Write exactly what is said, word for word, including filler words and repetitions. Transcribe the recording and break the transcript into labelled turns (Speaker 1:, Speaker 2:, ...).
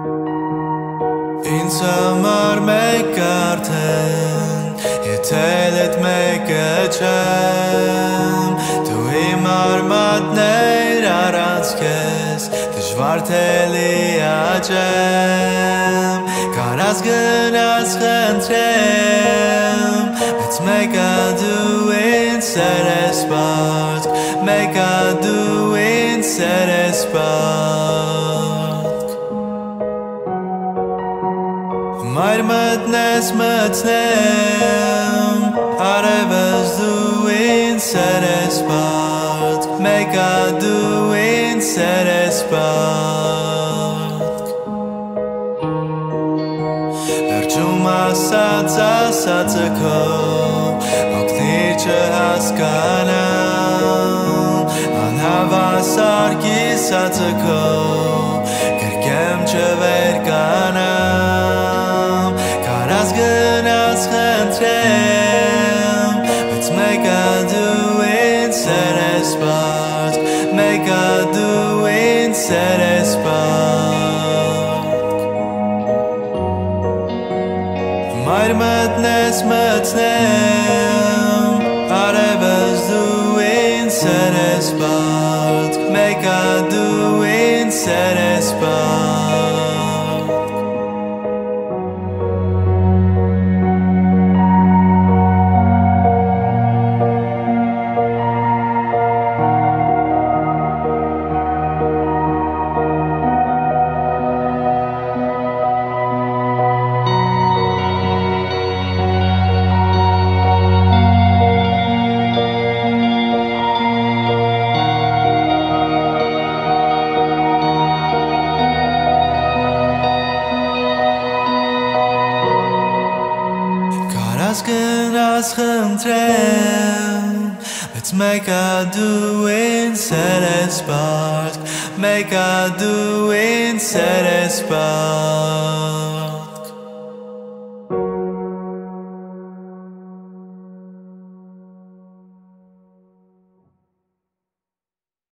Speaker 1: Ինձ համար մեկ արդեն եթել էդ մեկը չեմ Դու իմ արմատներ առանց քեզ դժվար թե լիաճեմ Կարաս գնաս խնդրեմ Բայց մեկը դու ինձ սեր ես պարտք Մեկը դու ինձ սեր ես պարտք Մայր մտնես մտնեմ Արևս դու ինձ սեր ես պարտք Մեկը դու ինձ սեր ես պարտք Վերջում ասած ասածը քո Օգնիր չհասկանամ Անհավասար կիսածը քո Կրկեմ չվերկանամ Կարաս գնաս խնդրեմ Բայց մեկը դու ինձ սեր ես պարտք Մեկը դու ինձ սեր ես պարտք Մայր մտնես մտնեմ Արևս դու ինձ սեր ես պարտք Մեկը դու ինձ սեր ես պարտք Կարաս գնաս խնդրեմ Բայց մեկը դու ինձ սեր ես պարտք Մեկը դու ինձ սեր ես պարտք